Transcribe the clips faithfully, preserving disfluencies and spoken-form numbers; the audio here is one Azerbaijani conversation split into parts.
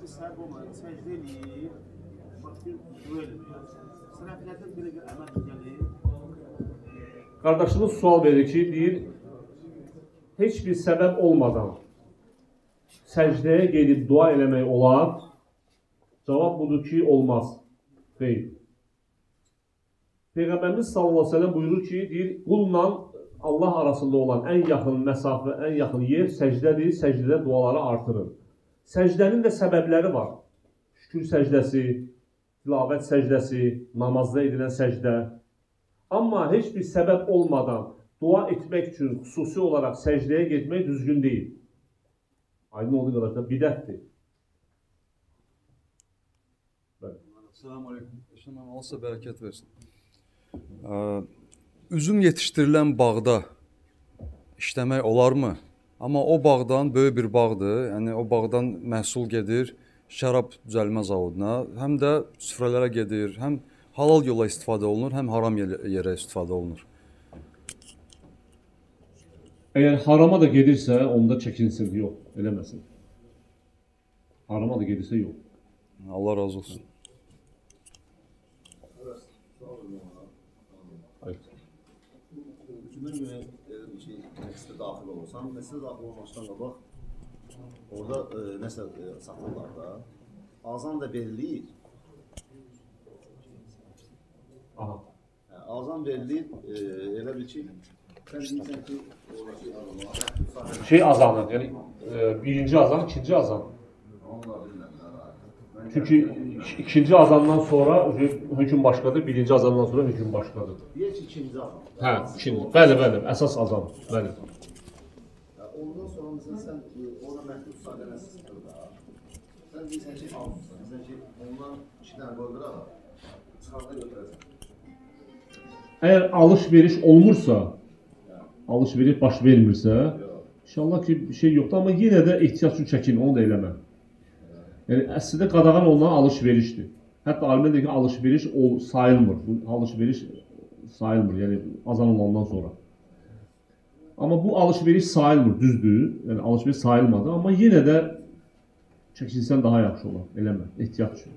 səhv olmayan səcdə eləyir, başqa dua eləyir. Sələflərdən belə bir əməl gəlir. Qardaşımız sual verir ki, deyir, heç bir səbəb olmadan səcdəyə gedib dua eləmək olar. Cavab budur ki, olmaz. Xeyr. Peyğəmbərimiz sallallahu əleyhi və səlləm buyurur ki, deyir, qulla Allah arasında olan ən yaxın məsafə, ən yaxın yer səcdədir, səcdədə duaları artırır. Səcdənin də səbəbləri var. Şükür səcdəsi, tilavət səcdəsi, namazda edilən səcdə. Amma heç bir səbəb olmadan dua etmək üçün xüsusi olaraq səcdəyə getmək düzgün deyil. Aydın olduğu qədər bidətdir. Selamun aleyküm. Eşəməm, Allah bərəkət versin. Üzüm yetişdirilən bağda işləmək olarmı? Amma o bağdan böyük bir bağdır. Yəni o bağdan məhsul gedir şərab düzəlmə zavoduna, həm də süfrələrə gedir, həm halal yola istifadə olunur, həm haram yerə istifadə olunur. Əgər harama da gedirsə, onda çəkinsin, yox, eləməsin. Harama da gedirsə, yox. Allah razı olsun. Hükümün göre bir şey mesleğe daxil olursan, mesleğe daxil olmasından qabaq orada e, nəsə e, satırlar da, azan da verilir. Aha. Yəni, azan verilir, e, elə bir ki, sən deyirsən ki, oradaki adamlar... Şey azanı, yəni e, birinci azan, ikinci azan. Çünki ikinci azandan sonra hüküm başqadır, birinci azandan sonra hüküm başqadır. Deyək ki, ikinci azan. Hə, ikinci. Bəli, bəli, əsas azan. Bəli. Ondan sonra mesela sən ona məhdud sadələsi sıxır da. Sən deyirsən ki, almışsan. Deyirsən ki, ondan iki dənə qoydur ala, çıxarda götürəsən. Əgər alış-veriş olmursa, alış-veriş baş vermirsə, inşallah ki, bir şey yoxdur, amma yenə də ehtiyac üçün çəkin, onu da eləmə. Yəni, əslində qadağan olunan alış-verişdir. Hətta alimlər deyir ki, alış-veriş sayılmır. Alış-veriş sayılmır, yəni azan olandan sonra. Amma bu alış-veriş sayılmır, düzdür. Yəni alış-veriş sayılmadı, amma yenə də çəkinsən daha yaxşı olar, eləmə, ehtiyat üçün.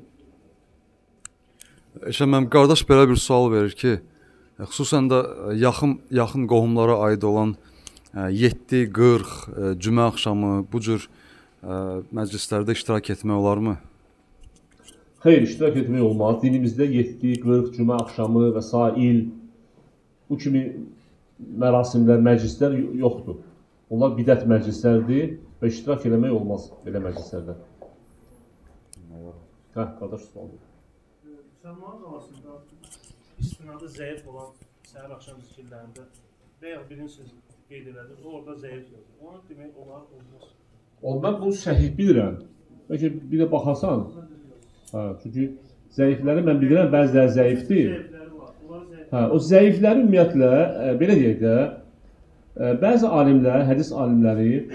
Eşəməm, qardaş belə bir sual verir ki, xüsusən də yaxın, yaxın qohumlara aid olan yeddi qırx cümə axşamı bu cür məclislərdə iştirak etmək olarmı? Xeyr, iştirak etmək olmaz. Dinimizdə yeddi qırx cümə axşamı və sail bu kimi mərasimlər, məclislər yoxdur. Onlar bidət məclislərdir və iştirak eləmək olmaz belə məclislərdə. Hə, qardaş sualdır. Müsəlmanın arasında istinadı zəif olan səhər axşam zikirlərində və ya birinci söz qeyd elədir, orada zəif yazır. Onu demək olar, olmaz. Mən bunu səhih bilirəm. Bəlkə bir də baxarsan, hə, çünki zəifləri mən bilirəm, bəziləri zəifdir. Hə, o zəifləri ümumiyyətlə, e, belə deyək də, e, bəzi alimlər, hədis alimləri e,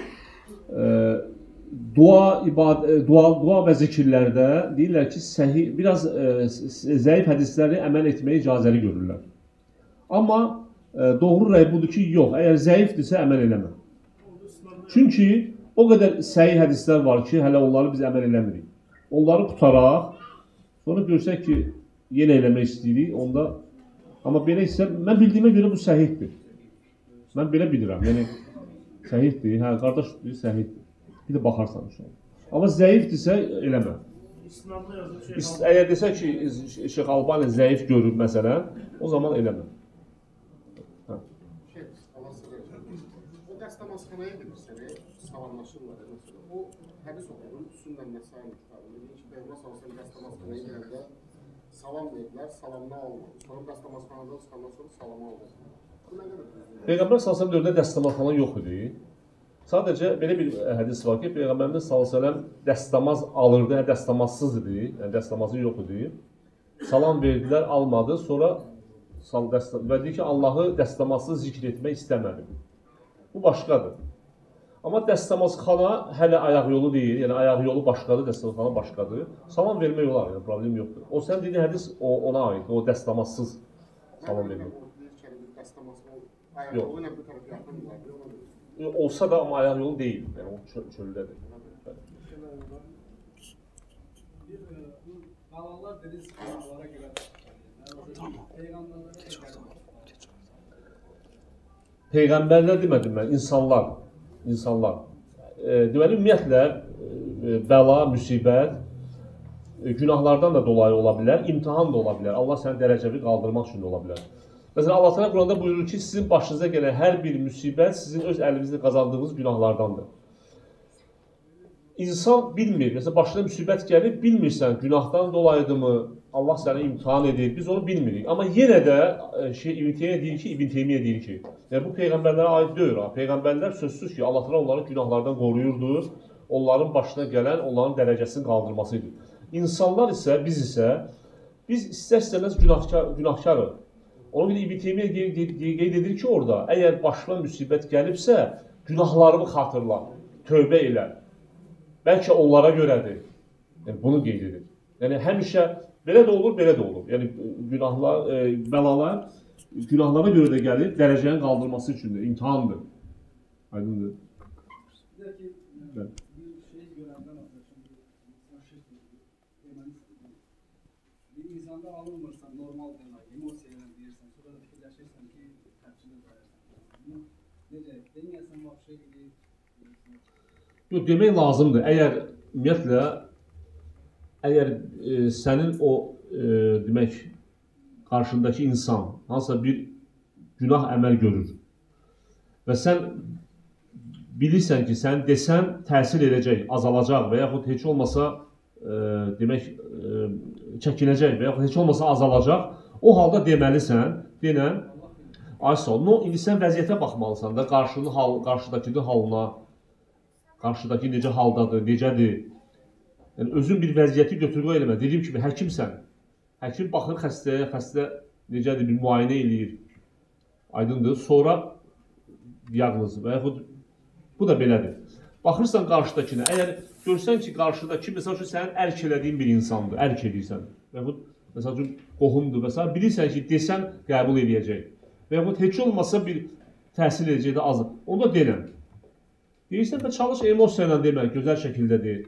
dua, ibad, dua, dua və zikirlərdə deyirlər ki, səhih, biraz e, zəif hədisləri əməl etməyə icazəli görürlər. Amma e, doğru rəy budur ki, yox, əgər zəifdirsə əməl eləmə. Çünki o qədər səhih hədislər var ki, hələ onları biz əməl eləmirik. Onları qutaraq, sonra görsək ki, yenə eləmək istəyirik, onda... Amma belə isə, mən bildiyimə görə bu səhihdir. Mən belə bilirəm, yəni səhihdir, hə, qardaş deyir, səhihdir. Bir də baxarsan inşallah. Amma zəifdirsə, eləmə. Əgər desək ki, Şeyx Albani zəif görür məsələn, o zaman eləmə. Hə. O dəstəmazxanaya gedirsən, salamlaşırlar. O hədis oxudum, Sünnən Nəsai kitabında. Deyir ki, Peyğəmbər sallallahu əleyhi və səlləm dəstəmazxanaya girəndə salam verdilər, salamını almadı. Sonra dəstəmazxanadan çıxandan sonra salamı aldı. Peyğəmbər sallallahu əleyhi və səlləm dövründə dəstəmazxana yox idi. Sadəcə belə bir hədis var ki, Peyğəmbərimiz sallallahu əleyhi və səlləm dəstəmaz alırdı, hə, dəstəmazsız idi, yəni dəstəmazı yox idi. Salam verdilər, almadı, sonra və deyir ki, Allahı dəstəmazsız zikr etmək istəmədi. Bu başqadır. Amma dəstəmazxana hələ ayaq yolu deyil, yəni ayaq yolu başqadır, dəstəmazxana başqadır. Salam vermək olar, yəni problem yoxdur. O sən dediyin hədis ona aid, o dəstəmazsız salam vermək. Yox. Olsa da amma ayaq yolu deyil, yəni o çöldədir. Halallar dediniz günahlara göre. Tamam. Peygamberlere göre. Peyğəmbərlər demədim mən, insanlar. İnsanlar. E, deməli, ümumiyyətlə, e, bəla, müsibət, e, günahlardan da dolayı ola bilər, imtihan da ola bilər. Allah səni dərəcəvi qaldırmaq üçün də ola bilər. Məsələn, Allah Teala Quranda buyurur ki, sizin başınıza gələn hər bir müsibət sizin öz əlinizlə qazandığınız günahlardandır. İnsan bilmir, məsələn, başına müsibət gəlir, bilmirsən, günahdan dolayıdırmı, Allah səni imtihan edir, biz onu bilmirik. Amma yenə də şey, İbn Teymiyyə deyir ki, İbn Teymiyyə deyir ki, yəni bu Peyğəmbərlərə aid deyil. Ha. Peyğəmbərlər sözsüz ki, Allah Teala onları günahlardan qoruyurdu, onların başına gələn, onların dərəcəsini qaldırmasıydı. İnsanlar isə, biz isə, biz istər-istəməz günahkar, günahkarıq. Ona görə İbn Teymiyyə qeyd edir ki, orada, əgər başına müsibət gəlibsə, günahlarını xatırla, tövbə elə. Bəlkə onlara görədir. Yəni, bunu qeyd edir. Yəni, həmişə belə də olur, belə də olur. Yəni, günahlar, e, bəlalar günahlara görə də gəlir, dərəcənin qaldırması üçündür, imtihandır. Aydındır. Bir də ki, bir şey görəndən bir insanda alınmırsan, normal demək, emosiyalar deyirsən, sonra da fikirləşirsən ki, təfsirə dayanırsan. Necə, deməyəsən, bu şey edir. Yox, demək lazımdır. Əgər ümumiyyətlə, əgər e, sənin o e, demək qarşındakı insan hansısa bir günah əməl görür və sən bilirsən ki, sən desən təsir edəcək, azalacaq və yaxud heç olmasa e, demək e, çəkinəcək və yaxud heç olmasa azalacaq, o halda deməlisən, denən, ay sağ ol, no, indi sən vəziyyətə baxmalısan da, qarşının hal, qarşıdakının halına, qarşıdakı necə haldadır, necədir. Yəni, özün bir vəziyyəti götürmə eləmə. Dediyim kimi, həkimsən. Həkim baxır xəstəyə, xəstə necədir, bir müayinə eləyir. Aydındır. Sonra diaqnozu və yaxud bu da belədir. Baxırsan qarşıdakına, əgər görsən ki, qarşıdakı, məsəl üçün, sənin ərk elədiyin bir insandır, ərk edirsən. Və yaxud, məsəl üçün, qohumdur və s. Bilirsən ki, desən, qəbul edəcək. Və yaxud, heç olmasa bir təhsil edəcək də azdır. Onu da denəm. Deyirsən də çalış emosiya ilə demək, gözəl şəkildə deyil.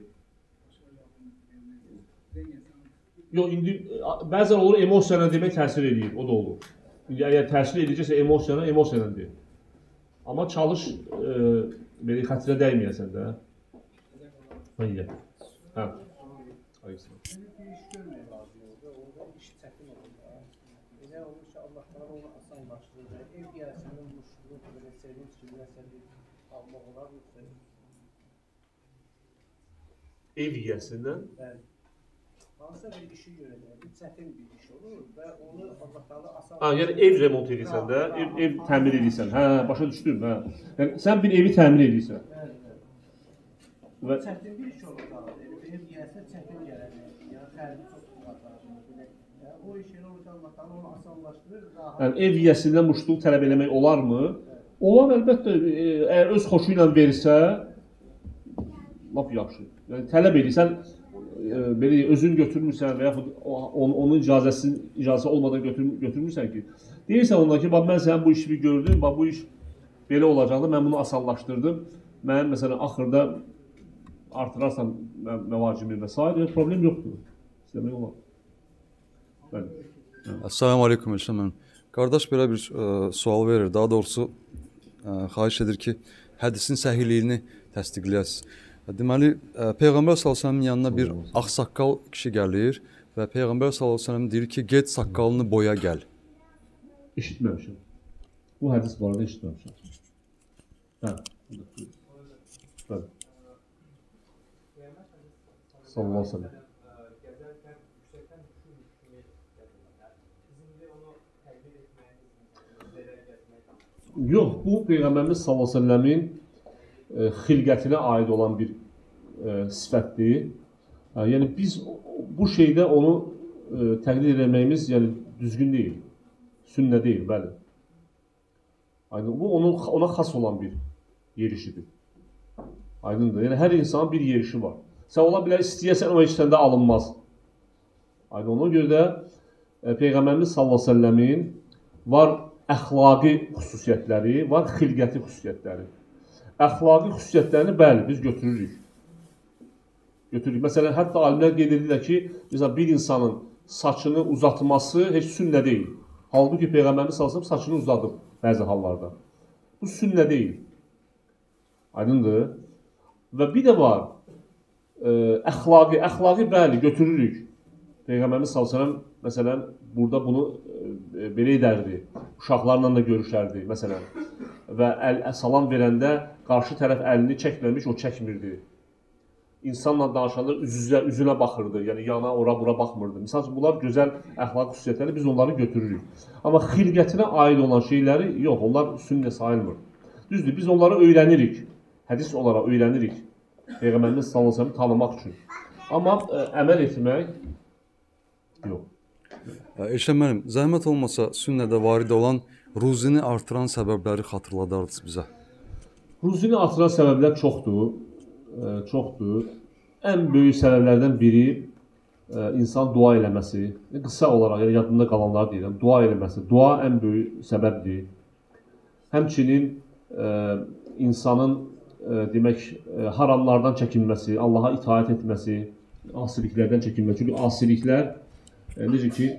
Yox, indi bəzən olur emosiya ilə demək təsir edir, o da olur. İndi əgər təsir edəcəksə emosiya ilə, emosiya ilə deyil. Amma çalış, e, belə xətirə dəyməyəsən də. Hayır. Hə. Ayıqsın. Bir iş görmək lazım oldu, orada iş çətin olur. Elə olur ki, Allah Teala onu asanlaşdırır. Ev gələsinin muşluğu, belə sevinç kimi nəsəli almaq olar mı? Ev yiyəsindən? Bəli. Hansısa bir işi görəcək, bir çətin bir iş olur və onu Allah Teala asan... Ha, yəni ev remont edirsən də, ev, ev təmir edirsən. Hə, başa düşdüm, hə. Yəni, sən bir evi təmir edirsən. Bəli, bəli. Və... Çətin bir iş olur da, ev gəlsə çətin gələcək, yəni xərbi çox qatardır. Yəni, o iş elə olur ki, Allah Teala onu asanlaşdırır, rahat... Yəni, ev yiyəsindən muşluq tələb eləmək olarmı? Olar, əlbəttə, əgər öz xoşu ilə verirsə, lap yaxşı. Yəni, tələb edirsən, e, belə özün götürmürsən və yaxud onun, onun icazəsi, icazəsi olmadan götür, götürmürsən ki, deyirsən ondan ki, mən sənin bu işimi gördüm, bax, bu iş belə olacaqdı, mən bunu asanlaşdırdım, mən, məsələn, axırda artırarsan məvacimi və s. problem yoxdur. İstəmək olar. Bəli. Assalamu aleykum Elşən. Qardaş belə bir ə, sual verir, daha doğrusu ə, xahiş edir ki, hədisin səhihliyini təsdiqləyəsiniz. Deməli, Peyğəmbər sallallahu əleyhi və səlləmin yanına bir ağsaqqal kişi gəlir və Peyğəmbər sallallahu əleyhi və səlləm deyir ki, get saqqalını boya gəl. Eşitməmişəm. Bu hədis barədə eşitməmişəm. Hə. Bəli. Sallallahu əleyhi və səlləm. Yox, bu Peyğəmbərimiz sallallahu əleyhi və səlləmin e, xilqətinə aid olan bir e, sifətdir. E, yəni biz bu şeydə onu e, təqlid etməyimiz yəni düzgün deyil. Sünnə deyil, bəli. Aydın, bu onun ona xas olan bir yerişidir. Aydındır. Yəni hər insanın bir yerişi var. Sən ola bilər istəyəsən o işdən də alınmaz. Aydın, ona görə də e, Peyğəmbərimiz sallallahu əleyhi və səlləmin var əxlaqi xüsusiyyətləri, var xilqəti xüsusiyyətləri. Əxlaqi xüsusiyyətlərini bəli biz götürürük. Götürürük. Məsələn, hətta alimlər qeyd edirlər ki, məsələn, bir insanın saçını uzatması heç sünnə deyil. Halbuki Peyğəmbərimiz sallallahu əleyhi və səlləm saçını uzadıb bəzi hallarda. Bu sünnə deyil. Aydındır? Və bir də var, ə, əxlaqi, əxlaqi bəli, götürürük. Peyğəmbərimiz sallallahu əleyhi və səlləm, məsələn, burada bunu ə, belə edərdi. Uşaqlarla da görüşərdi, məsələn. Və əl, salam verəndə qarşı tərəf əlini çəkməmiş, o çəkmirdi. İnsanla danışanda üz-üzə, üzünə baxırdı, yəni yana, ora, bura baxmırdı. Misal üçün, bunlar gözəl əxlaq xüsusiyyətləri, biz onları götürürük. Amma xilqətinə aid olan şeyləri yox, onlar sünnə sayılmır. Düzdür, biz onları öyrənirik, hədis olaraq öyrənirik. Peyğəmbərimiz sallallahu əleyhi və səlləm tanımaq üçün. Amma ə, əməl etmək yox. Elşən müəllim, zəhmət olmasa sünnədə varid olan ruzini artıran səbəbləri xatırladardınız bizə. Ruzini artıran səbəblər çoxdur. çoxdur. Ən böyük səbəblərdən biri ə, insan dua eləməsi. Qısa olaraq, yəni yadında qalanları deyirəm, dua eləməsi. Dua ən böyük səbəbdir. Həmçinin ə, insanın ə, demək, ə, haramlardan çəkinməsi, Allaha itaət etməsi, asiliklərdən çəkinməsi. Çünki asiliklər, ə, necə ki,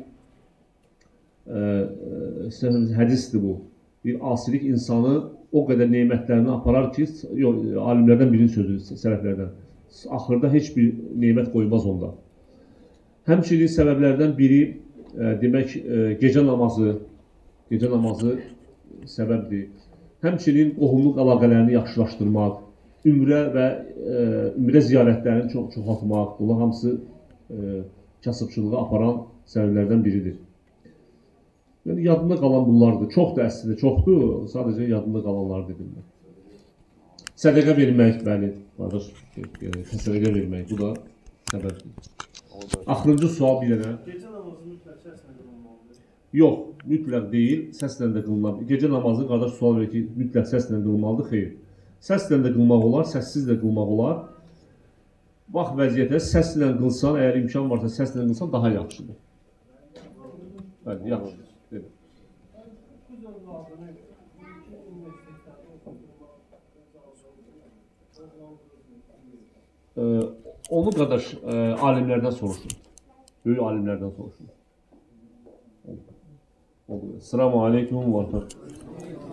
ə, ə, hədisdir bu. Bir asilik insanı o qədər nemətlərini aparar ki, yox, alimlərdən birinin sözü, sələflərdən. Axırda heç bir nemət qoymaz onda. Həmçinin səbəblərdən biri, ə, demək, ə, gecə namazı, gecə namazı səbəbdir. Həmçinin qohumluq əlaqələrini yaxşılaşdırmaq, ümrə və ə, ümrə ziyarətlərini çox çoxaltmaq, bunlar hamısı ə, kasıbçılığa aparan səbəblərdən biridir. Yəni, yadında qalan bunlardır. Çoxdur əslində, çoxdur. Sadəcə yadında qalanlar dedim mən. Sədəqə vermək, bəli, qardaş, sədəqə vermək, bu da səbəbdir. Axırıncı sual bir dənə. Gecə namazı mütləq səslə qılınmalıdır. Yox, mütləq deyil, səslə də qılınmalıdır. Gecə namazı, qardaş sual verir ki, mütləq səslə qılınmalıdır, xeyr. Səslə də qılmaq olar, səssiz də qılmaq olar. Bax vəziyyətə, səslə qılsan, əgər imkan varsa səslə qılsan, daha yaxşıdır. Bəli, yaxşıdır. Ee, onu qardaş e, alimlərdən soruşun. Böyük alimlərdən soruşun. Selamun aleyküm və rəhmətullah.